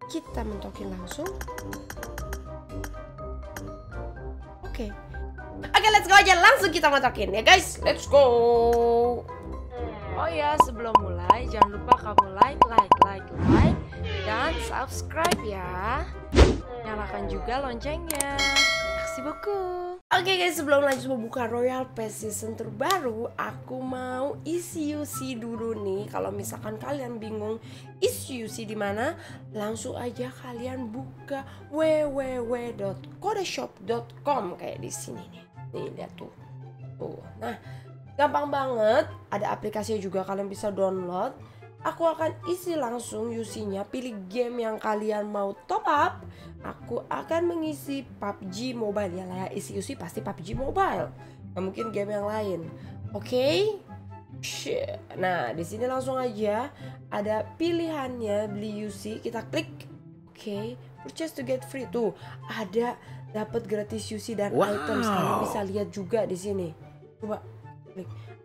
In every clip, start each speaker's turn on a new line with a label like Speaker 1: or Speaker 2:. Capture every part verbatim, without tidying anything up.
Speaker 1: kita mentokin langsung. Oke. Okay. Oke, okay, let's go aja, langsung kita mentokin ya guys. Let's go.
Speaker 2: Oh ya, sebelum mulai jangan lupa kamu like, like, like, like dan subscribe ya. Nyalakan juga loncengnya. Kasih buku.
Speaker 1: Oke okay guys, sebelum lanjut membuka Royal Pass season terbaru, aku mau isi U C dulu nih. Kalau misalkan kalian bingung isi U C di mana, langsung aja kalian buka w w w dot kodashop dot com kayak di sini nih. Nih lihat tuh. Tuh. Nah, gampang banget. Ada aplikasinya juga, kalian bisa download. Aku akan isi langsung U C-nya, pilih game yang kalian mau top up. Aku akan mengisi P U B G Mobile ya lah ya, isi U C pasti P U B G Mobile. Nggak mungkin game yang lain. Oke? Okay? Nah, di sini langsung aja ada pilihannya beli U C, kita klik. Oke, okay. Purchase to get free tuh. Ada dapat gratis U C dan wow. items. Kalian bisa lihat juga di sini. Coba klik.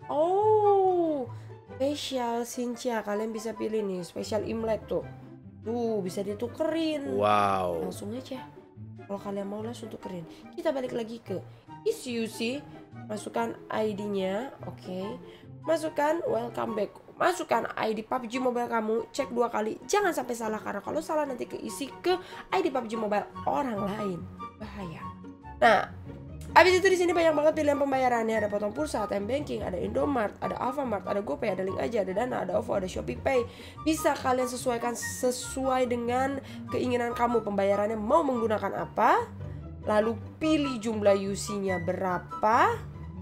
Speaker 1: Oh, spesial Xinjia, kalian bisa pilih nih spesial Imlek tuh. Tuh bisa ditukerin.
Speaker 3: Wow.
Speaker 1: Langsung aja. Kalau kalian mau langsung tukerin. Kita balik lagi ke isi U C, masukkan I D-nya, oke. Okay. Masukkan welcome back. Masukkan I D P U B G Mobile kamu, cek dua kali. Jangan sampai salah karena kalau salah nanti keisi ke I D P U B G Mobile orang lain. Bahaya. Nah, habis itu di sini banyak banget pilihan pembayarannya. Ada potong pulsa, A T M banking, ada Indomart, ada Alfamart, ada GoPay, ada Link Aja, ada Dana, ada OVO, ada Shopee Pay. Bisa kalian sesuaikan sesuai dengan keinginan kamu pembayarannya mau menggunakan apa. Lalu pilih jumlah U C-nya berapa.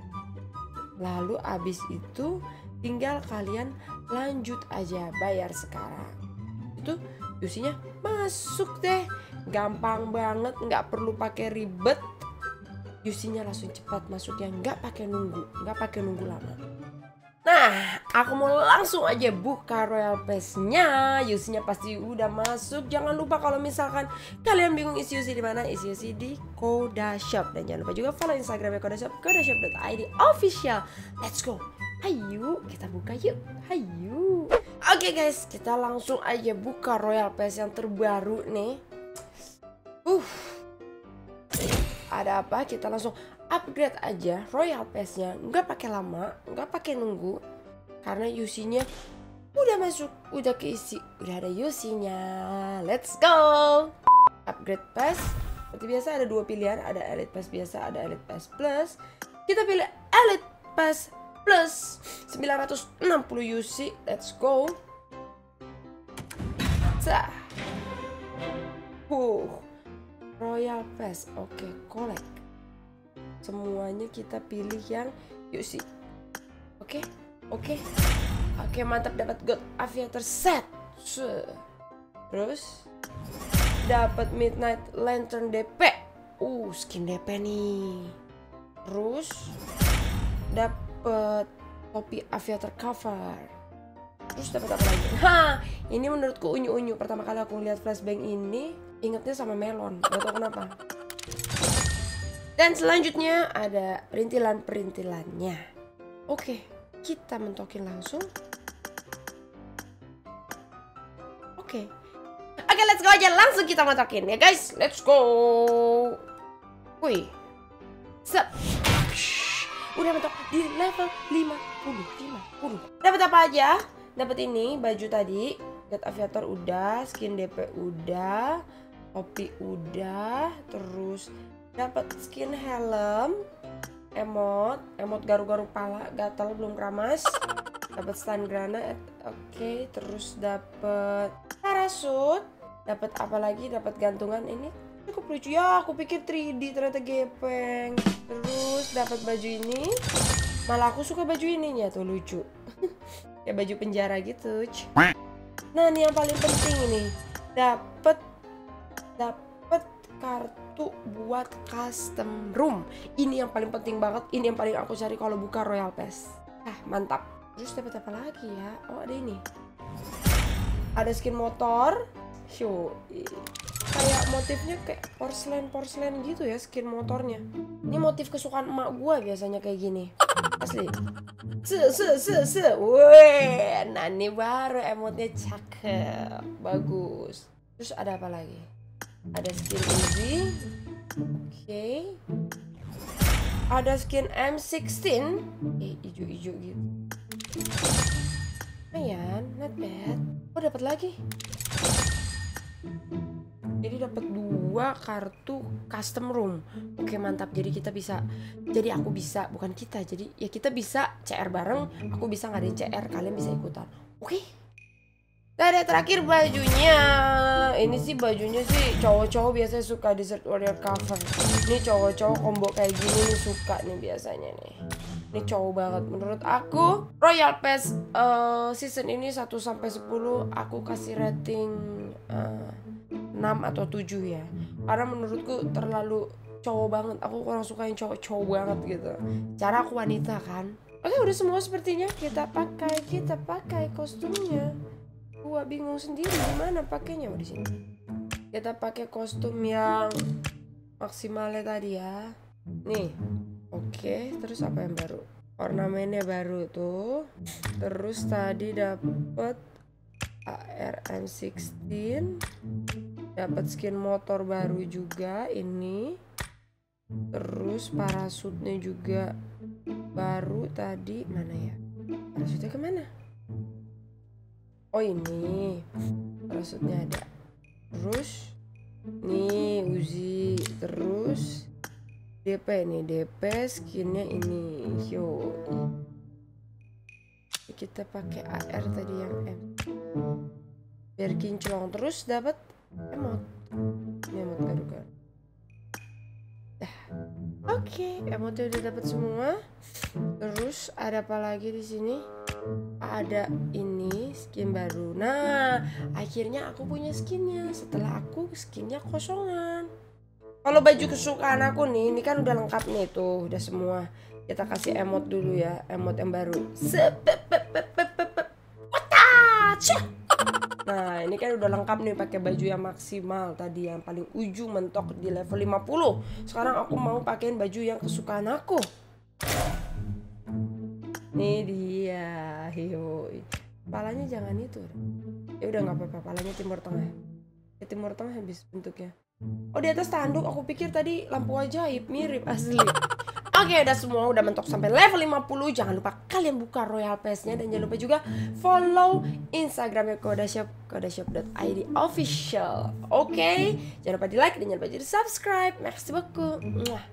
Speaker 1: Lalu habis itu tinggal kalian lanjut aja bayar sekarang. Itu U C-nya masuk deh. Gampang banget, nggak perlu pakai ribet. U C-nya langsung cepat masuknya, nggak pakai nunggu, nggak pakai nunggu lama. Nah, aku mau langsung aja buka Royal Pass-nya. U C-nya pasti udah masuk. Jangan lupa kalau misalkan kalian bingung isi U C di mana, isi U C di Kodashop. Dan jangan lupa juga follow Instagramnya Kodashop, kodashop dot i d official. Let's go. Hayu, kita buka yuk. Hayu. Oke okay guys, kita langsung aja buka Royal Pass yang terbaru nih. Uh. Ada apa? Kita langsung upgrade aja Royal Pass-nya, nggak pakai lama, nggak pakai nunggu, karena U C-nya udah masuk, udah keisi, udah ada U C-nya. Let's go. Upgrade Pass. Seperti biasa ada dua pilihan, ada Elite Pass biasa, ada Elite Pass Plus. Kita pilih Elite Pass Plus, sembilan ratus enam puluh U C. Let's go. Sah. Uh. Royal Pass, oke, okay, collect. Semuanya kita pilih yang U C. Oke, okay, oke, okay. oke, okay, mantap, dapat God Aviator set. Terus dapat Midnight Lantern D P. Uh, skin D P nih. Terus dapat topi Aviator cover. Terus dapat apa lagi? Hah, ini menurutku unyu-unyu. Pertama kali aku lihat flashbang ini, ingetnya sama melon. Gak tau kenapa. Dan selanjutnya ada perintilan-perintilannya. Oke, kita mentokin langsung. Oke. Oke, let's go aja. Langsung kita mentokin ya guys. Let's go. Wih. Sep. Udah mentok di level lima puluh. lima puluh. Dapat apa aja? Dapat ini, baju tadi, God Aviator udah, skin D P udah, topi udah, terus dapat skin helm, emot, emot garu-garu pala, gatal belum keramas, dapat stun granate, oke, okay, terus dapat parasut, dapat apa lagi? Dapat gantungan ini. Cukup lucu ya, aku pikir tiga D ternyata gepeng. Terus dapat baju ini. Malah aku suka baju ininya tuh, lucu. Kayak baju penjara gitu. Nah, ini yang paling penting ini. Dapat dapat kartu buat custom room. Ini yang paling penting banget. Ini yang paling aku cari kalau buka Royal Pass. Ah, mantap. Terus dapat apa lagi ya? Oh, ada ini. Ada skin motor. Show. Kayak motifnya kayak porselen-porselen gitu ya skin motornya. Ini motif kesukaan emak gua biasanya kayak gini. Asli. Se se se se. Weh, nah ini baru emotnya cakep. Bagus. Terus ada apa lagi? Ada skin Uzi. Oke. Ada skin M enam belas. Eh, ijo-ijo gitu. Lumayan, not bad. Oh, dapat lagi. Jadi dapat dua kartu custom room. Oke, mantap. Jadi kita bisa, jadi aku bisa, bukan kita. Jadi ya kita bisa C R bareng. Aku bisa ngadain C R, kalian bisa ikutan. Oke. Nah, ada terakhir bajunya. Ini sih bajunya sih cowok-cowok biasanya suka Desert Warrior cover. Ini cowok-cowok combo kayak gini nih suka nih biasanya nih. Ini cowok banget menurut aku. Royal Pass uh, season ini satu sampai sepuluh aku kasih rating uh, enam atau tujuh ya. Karena menurutku terlalu cowok banget. Aku kurang suka yang cowok-cowok banget gitu. Cara aku wanita kan. Oke, udah semua sepertinya. Kita pakai, kita pakai kostumnya. Gua bingung sendiri gimana pakainya. Oh, di sini. Kita pakai kostum yang maksimalnya tadi ya. Nih. Oke, terus apa yang baru? Ornamennya baru tuh. Terus tadi dapat A R M enam belas. Dapat skin motor baru juga ini. Terus parasutnya juga baru tadi. Mana ya? Parasutnya kemana? Oh, ini parasutnya ada. Terus nih Uzi. Terus D P nih, D P skinnya ini. Yo, kita pakai A R tadi yang M biar kinclong. Terus dapat emot. Ini emot baru kan. Dah. Oke, emotnya udah dapat semua. Terus ada apa lagi di sini? Ada ini skin baru. Nah, akhirnya aku punya skinnya setelah aku skinnya kosongan. Kalau baju kesukaan aku nih, ini kan udah lengkap nih tuh, udah semua. Kita kasih emot dulu ya, emot yang baru. Nah, ini kan udah lengkap nih pakai baju yang maksimal tadi yang paling ujung mentok di level lima puluh. Sekarang aku mau pakein baju yang kesukaan aku. Nih dia, yoi. Kepalanya jangan itu. Ya udah nggak apa-apa, kepalanya timur tengah. Ya, timur tengah habis bentuknya. Oh, di atas tanduk. Aku pikir tadi lampu ajaib, mirip asli. Oke, udah semua udah mentok sampai level lima puluh. Jangan lupa kalian buka Royal Pass-nya dan jangan lupa juga follow Instagramnya Kodashop, kodashop dot i d official. Oke, jangan lupa di like dan jangan lupa di subscribe. Merci beaucoup. Mwah.